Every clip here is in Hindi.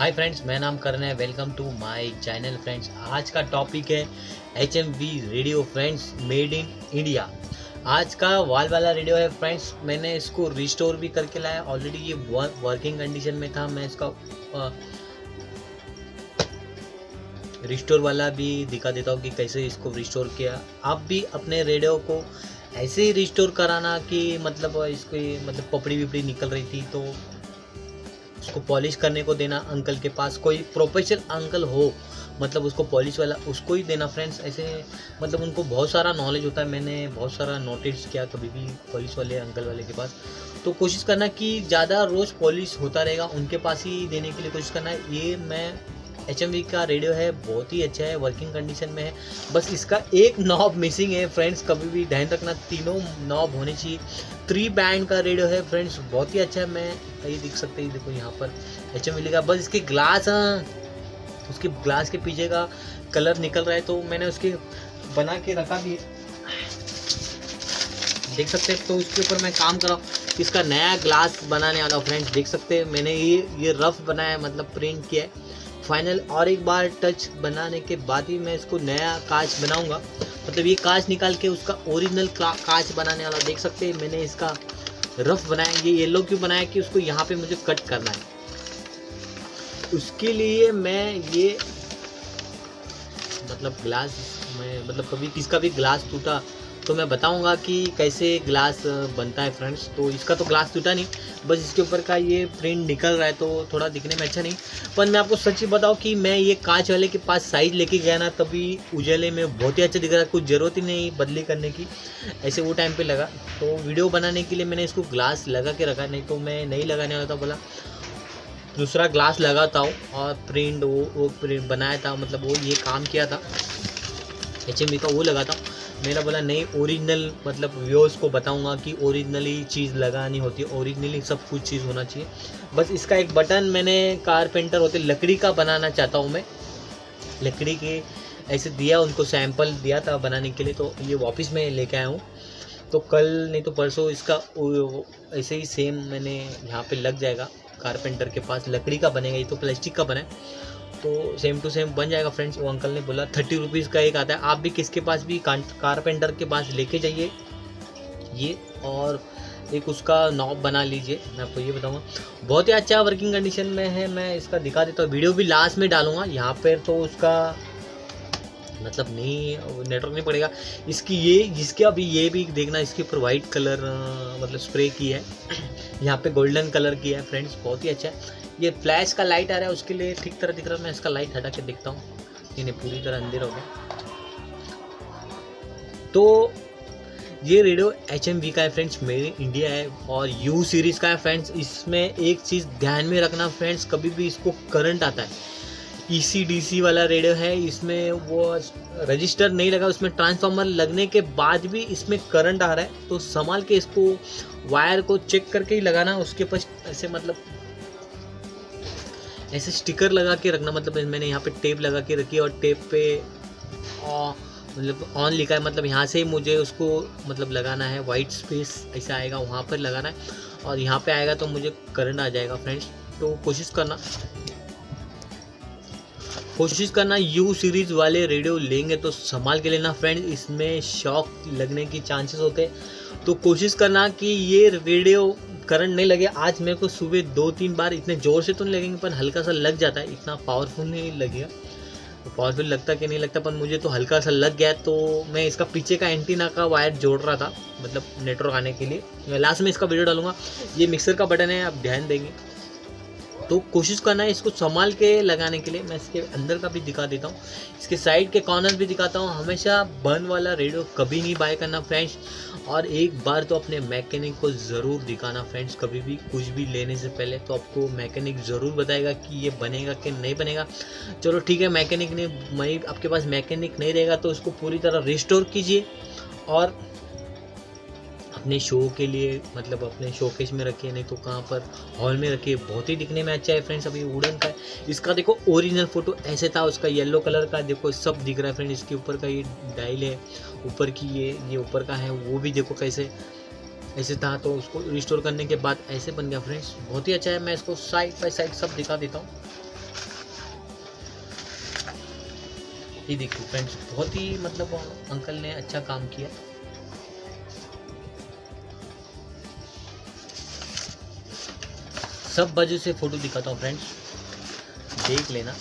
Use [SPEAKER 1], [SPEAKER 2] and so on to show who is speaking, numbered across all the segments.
[SPEAKER 1] हाय फ्रेंड्स, मैं नाम करण है। Welcome to my channel friends. आज का टॉपिक है HMV radio friends, made in India. आज का वॉल वाला रेडियो है फ्रेंड्स। मैंने इसको रिस्टोर भी करके लाया। ऑलरेडी ये वर्किंग कंडीशन में था। मैं इसका रिस्टोर वाला भी दिखा देता हूँ कि कैसे इसको रिस्टोर किया। आप भी अपने रेडियो को ऐसे ही रिस्टोर कराना कि मतलब इसकी पपड़ी विपड़ी निकल रही थी तो उसको पॉलिश करने को देना। अंकल के पास कोई प्रोफेशनल अंकल हो, मतलब उसको पॉलिश वाला, उसको ही देना फ्रेंड्स। ऐसे मतलब उनको बहुत सारा नॉलेज होता है। मैंने बहुत सारा नोटिस किया कभी भी पॉलिश वाले अंकल वाले के पास। तो कोशिश करना कि ज़्यादा रोज़ पॉलिश होता रहेगा, उनके पास ही देने के लिए कोशिश करना है। ये मैं HMV का रेडियो है, बहुत ही अच्छा है, वर्किंग कंडीशन में है। बस इसका एक नॉब मिसिंग है फ्रेंड्स। कभी भी ध्यान रखना, तीनों नॉब होने चाहिए। 3 बैंड का रेडियो है फ्रेंड्स, बहुत ही अच्छा है। मैं ये देख सकते हैं, देखो यहाँ पर HMV लिखा। बस इसके ग्लास, उसके ग्लास के पीछे का कलर निकल रहा है तो मैंने उसके बना के रखा भी, देख सकते हैं। तो उसके ऊपर मैं काम कर रहा हूँ, इसका नया ग्लास बनाने वाला हूँ फ्रेंड्स। देख सकते हैं मैंने ये रफ बनाया है, मतलब प्रिंट किया है फाइनल। और एक बार टच बनाने के बाद ही मैं इसको नया कांच बनाऊंगा। मतलब ये कांच निकाल के उसका ओरिजिनल कांच बनाने वाला। देख सकते हैं मैंने इसका रफ बनाया। ये येलो क्यों बनाया कि उसको यहाँ पे मुझे कट करना है। उसके लिए मैं ये ग्लास, मैं कभी किसका भी ग्लास टूटा तो मैं बताऊंगा कि कैसे ग्लास बनता है फ्रेंड्स। तो इसका तो ग्लास टूटा नहीं, बस इसके ऊपर का ये प्रिंट निकल रहा है तो थोड़ा दिखने में अच्छा नहीं। पर मैं आपको सच ही बताऊं कि मैं ये कांच वाले के पास साइज लेके गया ना, तभी उजाले में बहुत ही अच्छा दिख रहा है। कुछ ज़रूरत ही नहीं बदली करने की, ऐसे वो टाइम पे लगा। तो वीडियो बनाने के लिए मैंने इसको ग्लास लगा के रखा, नहीं तो मैं नहीं लगाने वाला था। बोला दूसरा ग्लास लगाता हूँ और प्रिंट वो प्रिंट बनाया था, मतलब वो ये काम किया था HMV का, वो लगाता हूँ। मेरा बोला नहीं, ओरिजिनल व्यूअर्स को बताऊंगा कि ओरिजिनली चीज़ लगानी होती है, ओरिजिनली सब कुछ चीज़ होना चाहिए। बस इसका एक बटन मैंने कारपेंटर होते लकड़ी का बनाना चाहता हूँ मैं। लकड़ी के ऐसे दिया, उनको सैंपल दिया था बनाने के लिए, तो ये वापस मैं लेके आया हूँ। तो कल नहीं तो परसों इसका ऐसे ही सेम मैंने यहाँ पे लग जाएगा। कारपेंटर के पास लकड़ी का बनेगा, ये तो प्लास्टिक का बना है, तो सेम टू सेम बन जाएगा फ्रेंड्स। वो अंकल ने बोला 30 रुपीज़ का एक आता है। आप भी किसके पास भी कारपेंटर के पास लेके जाइए ये, और एक उसका नॉब बना लीजिए। मैं आपको ये बताऊंगा, बहुत ही अच्छा वर्किंग कंडीशन में है। मैं इसका दिखा देता हूँ, वीडियो भी लास्ट में डालूंगा। यहाँ पर तो उसका नहीं, नेटवर्क नहीं पड़ेगा इसकी। ये जिसके अभी ये भी देखना, इसके ऊपर वाइट कलर स्प्रे की है, यहाँ पे गोल्डन कलर की है फ्रेंड्स, बहुत ही अच्छा है। ये फ्लैश का लाइट आ रहा है, उसके लिए ठीक तरह दिख रहा है। मैं इसका लाइट हटा के देखता हूँ, नहीं पूरी तरह अंधेरा हो गया। तो ये रेडियो HMV का है फ्रेंड्स, मेड इन इंडिया है और U सीरीज़ का है फ्रेंड्स। इसमें एक चीज़ ध्यान में रखना फ्रेंड्स, कभी भी इसको करंट आता है, EC-DC वाला रेडियो है, इसमें वो रजिस्टर नहीं लगा, उसमें ट्रांसफार्मर लगने के बाद भी इसमें करंट आ रहा है। तो संभाल के इसको वायर को चेक करके ही लगाना। उसके पास ऐसे स्टिकर लगा के रखना। मैंने यहाँ पे टेप लगा के रखी है और टेप पे ऑन लिखा है। यहाँ से ही मुझे उसको लगाना है। वाइट स्पेस ऐसा आएगा, वहाँ पर लगाना है और यहाँ पे आएगा तो मुझे करंट आ जाएगा फ्रेंड्स। तो कोशिश करना U सीरीज़ वाले रेडियो लेंगे तो संभाल के लेना फ्रेंड्स, इसमें शॉक लगने की चांसेस होते हैं। तो कोशिश करना कि ये रेडियो करंट नहीं लगे। आज मेरे को सुबह 2-3 बार, इतने ज़ोर से तो नहीं लगेंगे पर हल्का सा लग जाता है, इतना पावरफुल नहीं लगेगा। तो पावरफुल लगता कि नहीं लगता, पर मुझे तो हल्का सा लग गया। तो मैं इसका पीछे का एंटीना का वायर जोड़ रहा था, नेटवर्क आने के लिए। मैं लास्ट में इसका वीडियो डालूंगा। ये मिक्सर का बटन है, आप ध्यान देंगे तो कोशिश करना है इसको संभाल के लगाने के लिए। मैं इसके अंदर का भी दिखा देता हूँ, इसके साइड के कॉर्नर भी दिखाता हूँ। हमेशा बंद वाला रेडियो कभी नहीं बाय करना फ्रेंड्स। और एक बार तो अपने मैकेनिक को ज़रूर दिखाना फ्रेंड्स, कभी भी कुछ भी लेने से पहले तो आपको मैकेनिक ज़रूर बताएगा कि ये बनेगा कि नहीं बनेगा। चलो ठीक है, मैकेनिक ने आपके पास मैकेनिक नहीं रहेगा तो उसको पूरी तरह रिस्टोर कीजिए और अपने शो के लिए अपने शोकेस में रखिए, नहीं तो कहाँ पर हॉल में रखिए। बहुत ही दिखने में अच्छा है फ्रेंड्स। अभी वुडन का है, इसका देखो ओरिजिनल फोटो ऐसे था, उसका येलो कलर का देखो सब दिख रहा है फ्रेंड। इसके ऊपर का ये डायल है, ऊपर की ये ऊपर का है, वो भी देखो कैसे ऐसे था। तो उसको रिस्टोर करने के बाद ऐसे बन गया फ्रेंड्स, बहुत ही अच्छा है। मैं इसको साइड बाय साइड सब दिखा देता हूँ। ये देखो फ्रेंड्स, बहुत ही मतलब अंकल ने अच्छा काम किया। सब बाजू से फोटो दिखाता हूँ फ्रेंड्स, देख लेना।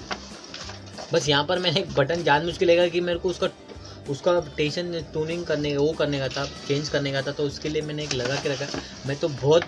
[SPEAKER 1] बस यहाँ पर मैंने एक बटन जानबूझ के लगा कि मेरे को उसका टेंशन ट्यूनिंग करने वो करने का था, चेंज करने का था, तो उसके लिए मैंने एक लगा के रखा। मैं तो बहुत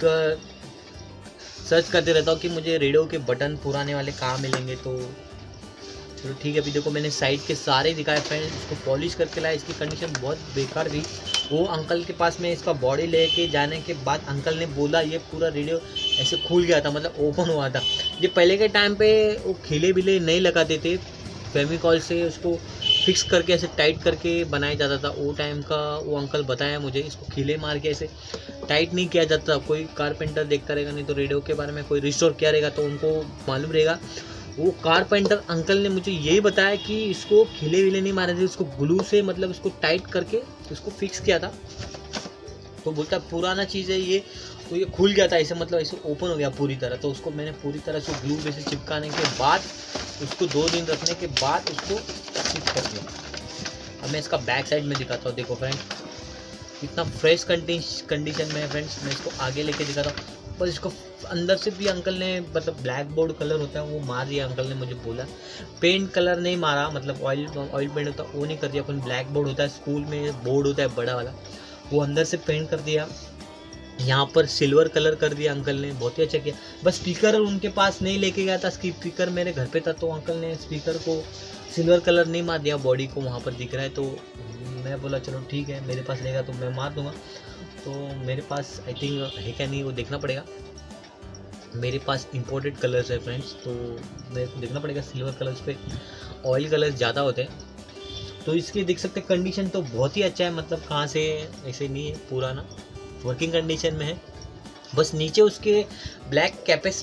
[SPEAKER 1] सर्च करते रहता हूँ कि मुझे रेडियो के बटन पुराने वाले कहाँ मिलेंगे। तो चलो ठीक है, अभी देखो मैंने साइड के सारे दिखाए फ्रेंड्स, इसको पॉलिश करके लाया। इसकी कंडीशन बहुत बेकार थी। वो अंकल के पास में इसका बॉडी लेके जाने के बाद अंकल ने बोला ये पूरा रेडियो ऐसे खुल गया था, मतलब ओपन हुआ था। ये पहले के टाइम पे वो खिले बिले नहीं लगाते थे, फेविकॉल से उसको फिक्स करके ऐसे टाइट करके बनाया जाता था। वो टाइम का वो अंकल बताया मुझे, इसको खिले मार के ऐसे टाइट नहीं किया जाता। कोई कारपेंटर देखता रहेगा, नहीं तो रेडियो के बारे में कोई रिस्टोर किया रहेगा तो उनको मालूम रहेगा। वो कारपेंटर अंकल ने मुझे यही बताया कि इसको खिले विले नहीं मारे थे, इसको ग्लू से मतलब इसको टाइट करके इसको फिक्स किया था। तो बोलता पुराना चीज़ है ये, तो ये खुल गया था ऐसे, मतलब ऐसे ओपन हो गया पूरी तरह। तो उसको मैंने पूरी तरह से ग्लू वैसे चिपकाने के बाद उसको 2 दिन रखने के बाद उसको फिक्स कर दिया। अब मैं इसका बैक साइड में दिखाता हूँ। देखो फ्रेंड्स, इतना फ्रेश कंडीशन में है फ्रेंड्स। मैं इसको आगे लेके दिखाता हूँ। बस इसको अंदर से भी अंकल ने मतलब ब्लैक बोर्ड कलर होता है वो मार दिया। अंकल ने मुझे बोला पेंट कलर नहीं मारा, मतलब ऑयल पेंट होता है वो नहीं कर दिया। अपन ब्लैक बोर्ड होता है स्कूल में, बोर्ड होता है बड़ा वाला, वो अंदर से पेंट कर दिया। यहाँ पर सिल्वर कलर कर दिया अंकल ने, बहुत ही अच्छा किया। बस स्पीकर उनके पास नहीं लेके गया था, स्पीकर मेरे घर पे था, तो अंकल ने स्पीकर को सिल्वर कलर नहीं मार दिया, बॉडी को वहाँ पर दिख रहा है। तो मैं बोला चलो ठीक है, मेरे पास रहेगा तो मैं मार दूंगा। तो मेरे पास आई थिंक है क्या नहीं वो देखना पड़ेगा। मेरे पास इंपोर्टेड कलर्स है फ्रेंड्स, तो मेरे को देखना पड़ेगा। सिल्वर कलर्स पे ऑयल कलर्स ज़्यादा होते हैं। तो इसकी देख सकते कंडीशन तो बहुत ही अच्छा है, मतलब कहाँ से ऐसे नहीं है, पुराना वर्किंग कंडीशन में है। बस नीचे उसके ब्लैक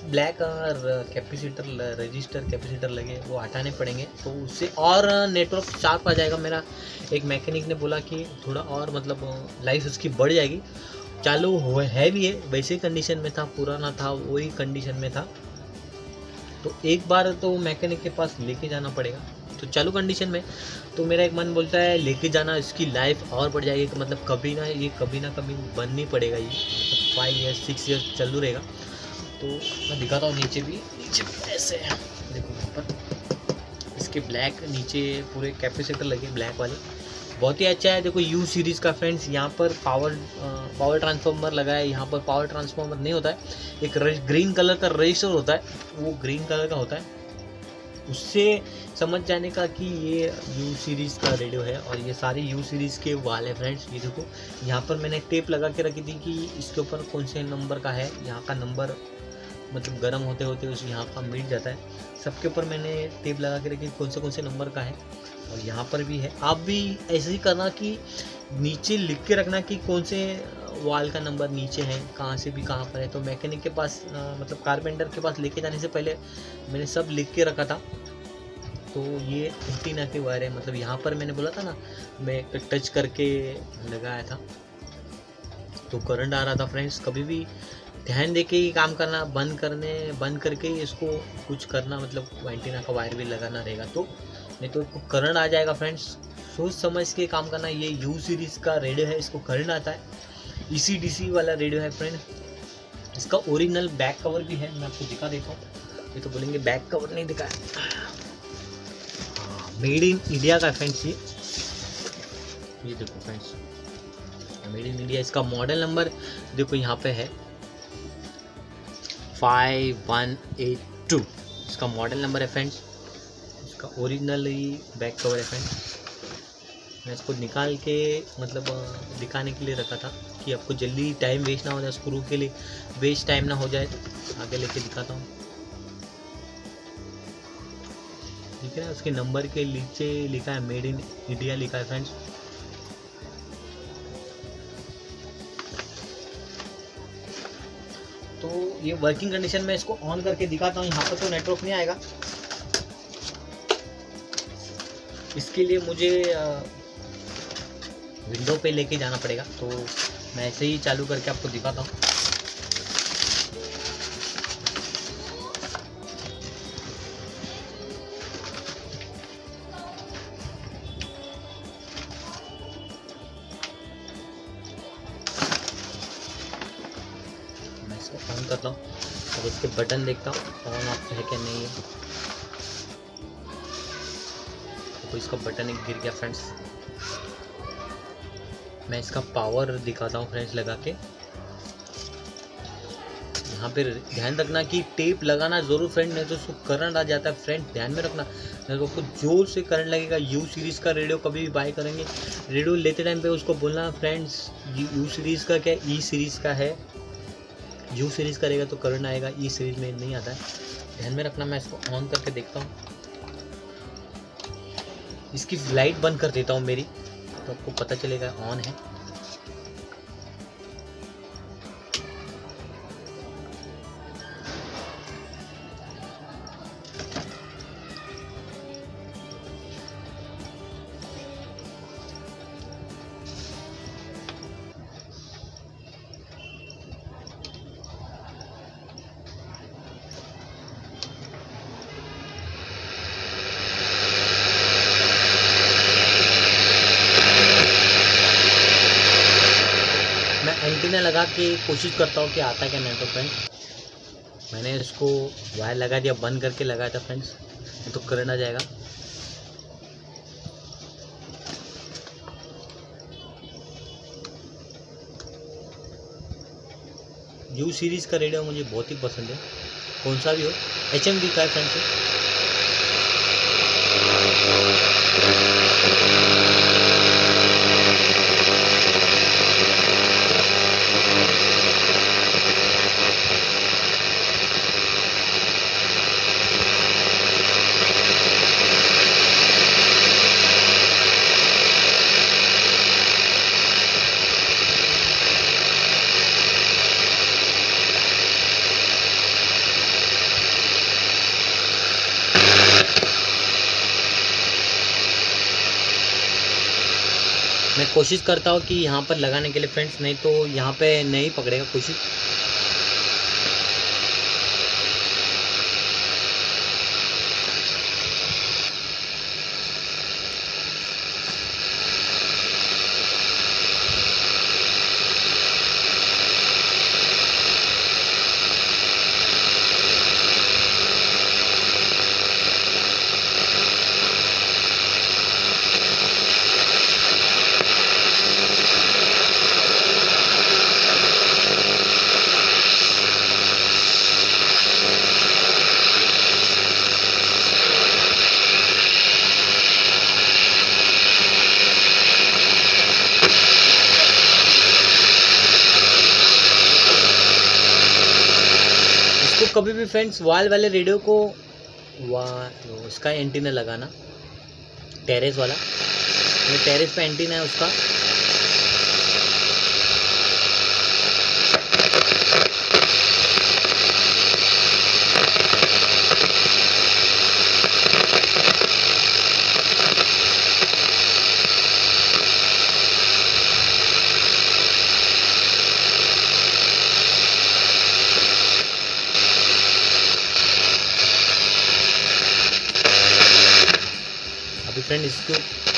[SPEAKER 1] कैपेसिटर रजिस्टर कैपेसिटर लगे, वो हटाने पड़ेंगे, तो उससे और नेटवर्क शार्प आ जाएगा। मेरा एक मैकेनिक ने बोला कि थोड़ा और मतलब लाइफ उसकी बढ़ जाएगी। चालू है भी है, वैसे ही कंडीशन में था, पुराना था वही कंडीशन में था। तो एक बार तो मैकेनिक के पास लेके जाना पड़ेगा। तो चालू कंडीशन में तो मेरा एक मन बोलता है लेके जाना, इसकी लाइफ और बढ़ जाएगी, मतलब कभी ना कभी बंद नहीं पड़ेगा ये, मतलब 5 ईयर्स 6 ईयर्स चालू रहेगा। तो मैं दिखाता हूँ नीचे भी ऐसे है, देखो यहाँ पर इसके ब्लैक नीचे पूरे कैपेसिटर लगे ब्लैक वाले, बहुत ही अच्छा है। देखो यू सीरीज़ का फ्रेंड्स, यहाँ पर पावर ट्रांसफार्मर लगा है। यहाँ पर पावर ट्रांसफार्मर नहीं होता है, एक ग्रीन कलर का रजिस्टर होता है, वो ग्रीन कलर का होता है। उससे समझ जाने का कि ये यू सीरीज़ का रेडियो है। और ये सारे यू सीरीज़ के वाल है फ्रेंड्स। ये देखो यहाँ पर मैंने टेप लगा के रखी थी कि इसके ऊपर कौन से नंबर का है। यहाँ का नंबर मतलब गर्म होते होते उस यहाँ का मिट जाता है। सबके ऊपर मैंने टेप लगा के रखी कौन से नंबर का है। और यहाँ पर भी है। आप भी ऐसे ही करना कि नीचे लिख के रखना कि कौन से वाल का नंबर नीचे है, कहाँ से भी कहाँ पर है। तो मैकेनिक के पास मतलब कारपेंटर के पास लेके जाने से पहले मैंने सब लिख के रखा था। तो ये एंटीना के वायर है, मतलब यहाँ पर मैंने बोला था ना, मैं टच करके लगाया था तो करंट आ रहा था फ्रेंड्स। कभी भी ध्यान दे के ही काम करना, बंद करके ही इसको कुछ करना, मतलब एंटीना का वायर भी लगाना रहेगा, तो नहीं तो करंट आ जाएगा फ्रेंड्स। सोच समझ के काम करना। ये यू सीरीज़ का रेडियो है, इसको करंट आता है। ECDC वाला रेडियो है फ्रेंड। इसका ओरिजिनल बैक कवर भी है, मैं आपको दिखा देता हूँ। ये तो बोलेंगे बैक कवर नहीं दिखाया, मेड इन इंडिया का फ्रेंड्स। ये देखो फ्रेंड्स, मेड इन इंडिया। इसका मॉडल नंबर देखो यहाँ पे है 5182, इसका मॉडल नंबर है फ्रेंड्स। इसका ओरिजिनल ही बैक कवर है फ्रेंड्स। मैं इसको निकाल के मतलब दिखाने के लिए रखा था कि आपको जल्दी टाइम वेस्ट ना हो जाए, स्क्रू के लिए वेस्ट टाइम ना हो जाए। आगे लेके दिखाता हूँ, ठीक है। उसके नंबर के नीचे लिखा है मेड इन इंडिया लिखा है फ्रेंड्स। तो ये वर्किंग कंडीशन में इसको ऑन करके दिखाता हूँ। यहाँ पर तो नेटवर्क नहीं आएगा, इसके लिए मुझे विंडो पे लेके जाना पड़ेगा। तो मैं ऐसे ही चालू करके आपको दिखाता हूँ। करता हूँ। अब इसके बटन देखता हूँ ऑन ऑफ है क्या नहीं है। तो इसका बटन एक गिर गया फ्रेंड्स। मैं इसका पावर दिखाता हूँ फ्रेंड्स लगा के। यहाँ पे ध्यान रखना कि टेप लगाना ज़रूर फ्रेंड, नहीं तो उसको करंट आ जाता है फ्रेंड, ध्यान में रखना, नहीं तो आपको जोर से करंट लगेगा। यू सीरीज़ का रेडियो कभी भी बाय करेंगे, रेडियो लेते टाइम पे उसको बोलना फ्रेंड्स यू सीरीज़ का क्या ई सीरीज़ का है। यू सीरीज़ करेगा तो करंट आएगा, ई सीरीज़ में नहीं आता है, ध्यान में रखना। मैं इसको ऑन करके देखता हूँ। इसकी लाइट बंद कर देता हूँ मेरी, तो आपको पता चलेगा ऑन है। एंटीना लगा के कोशिश करता हूँ कि आता है क्या नहीं। तो फ्रेंड्स मैंने इसको वायर लगा दिया, बंद करके लगाया था फ्रेंड्स, तो करंट आ जाएगा। यू सीरीज़ का रेडियो मुझे बहुत ही पसंद है, कौन सा भी हो। HMD का है फ्रेंड्स। मैं कोशिश करता हूँ कि यहाँ पर लगाने के लिए फ्रेंड्स, नहीं तो यहाँ पे नहीं पकड़ेगा कोशिश। कभी भी फ्रेंड्स वॉल वाले रेडियो को उसका एंटीना लगाना, टेरेस वाला, टेरेस पे एंटीना है उसका। फ्रेंड इसको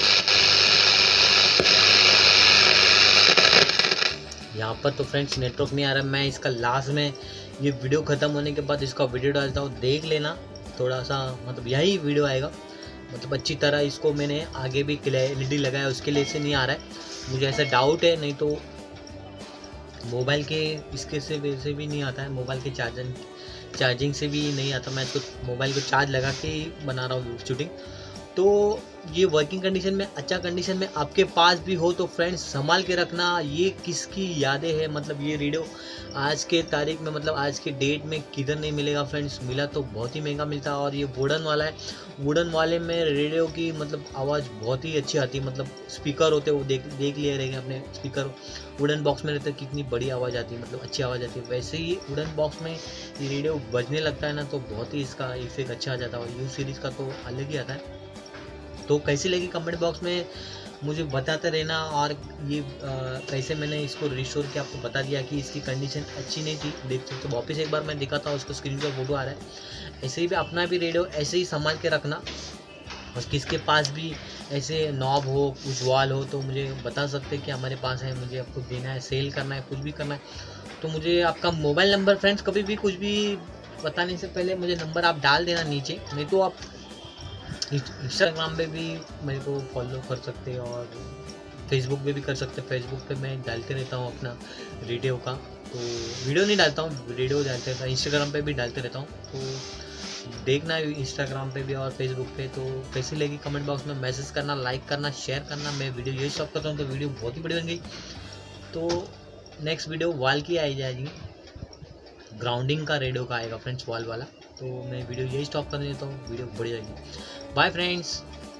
[SPEAKER 1] यहाँ पर तो फ्रेंड्स नेटवर्क नहीं आ रहा। मैं इसका लास्ट में ये वीडियो ख़त्म होने के बाद इसका वीडियो डालता हूँ, देख लेना। थोड़ा सा मतलब यही वीडियो आएगा, मतलब अच्छी तरह इसको मैंने आगे भी क्लैरिटी लगाया, उसके लिए से नहीं आ रहा है। मुझे ऐसा डाउट है, नहीं तो मोबाइल के इसके से वैसे भी नहीं आता है, मोबाइल के चार्जिंग से भी नहीं आता। मैं इसको मोबाइल को चार्ज लगा के बना रहा हूँ शूटिंग। तो ये वर्किंग कंडीशन में, अच्छा कंडीशन में आपके पास भी हो तो फ्रेंड्स संभाल के रखना। ये किसकी यादें हैं, मतलब ये रेडियो आज के तारीख में, मतलब आज के डेट में किधर नहीं मिलेगा फ्रेंड्स। मिला तो बहुत ही महंगा मिलता है, और ये वुडन वाला है। वुडन वाले में रेडियो की मतलब आवाज़ बहुत ही अच्छी आती है, मतलब स्पीकर होते हैं वो देख लिए रहेंगे अपने स्पीकर। वुडन बॉक्स में रहते हैं कितनी बड़ी आवाज़ आती है, मतलब अच्छी आवाज़ आती है। वैसे ही वुडन बॉक्स में ये रेडियो बजने लगता है ना, तो बहुत ही इसका इफेक्ट अच्छा आ जाता है। और यू सीरीज़ का तो अलग ही आता है। तो कैसी लगी कमेंट बॉक्स में मुझे बताते रहना। और ये कैसे मैंने इसको रिस्टोर किया आपको बता दिया कि इसकी कंडीशन अच्छी नहीं थी। देख सकते तो वापस एक बार मैं दिखाता हूँ, उसको स्क्रीन पर फोटो आ रहा है। ऐसे ही भी अपना भी रेडियो ऐसे ही संभाल के रखना। और किसके पास भी ऐसे नॉब हो, कुछ वॉल हो, तो मुझे बता सकते हैं कि हमारे पास है, मुझे आपको देना है, सेल करना है, कुछ भी करना है तो मुझे आपका मोबाइल नंबर फ्रेंड्स कभी भी कुछ भी बताने से पहले मुझे नंबर आप डाल देना नीचे, नहीं तो आप इंस्टाग्राम पे भी मेरे को फॉलो कर सकते हैं और फेसबुक पे भी कर सकते हैं। फेसबुक पे मैं डालते रहता हूँ अपना रेडियो का, तो वीडियो नहीं डालता हूँ, रेडियो डालते रहता हूँ। इंस्टाग्राम पे भी डालते रहता हूँ, तो देखना इंस्टाग्राम पे भी और फेसबुक पे। तो कैसी लगी कमेंट बॉक्स में मैसेज करना, लाइक करना, शेयर करना। मैं वीडियो यही स्टॉप करता हूँ, तो वीडियो बहुत ही बड़ी बन गई। तो नेक्स्ट वीडियो वॉल की आई जाएगी, ग्राउंडिंग का रेडियो का आएगा फ्रेंड्स, वॉल वाला। तो मैं वीडियो यही स्टॉप कर देता हूँ, वीडियो बढ़ जाएगी। Bye friends.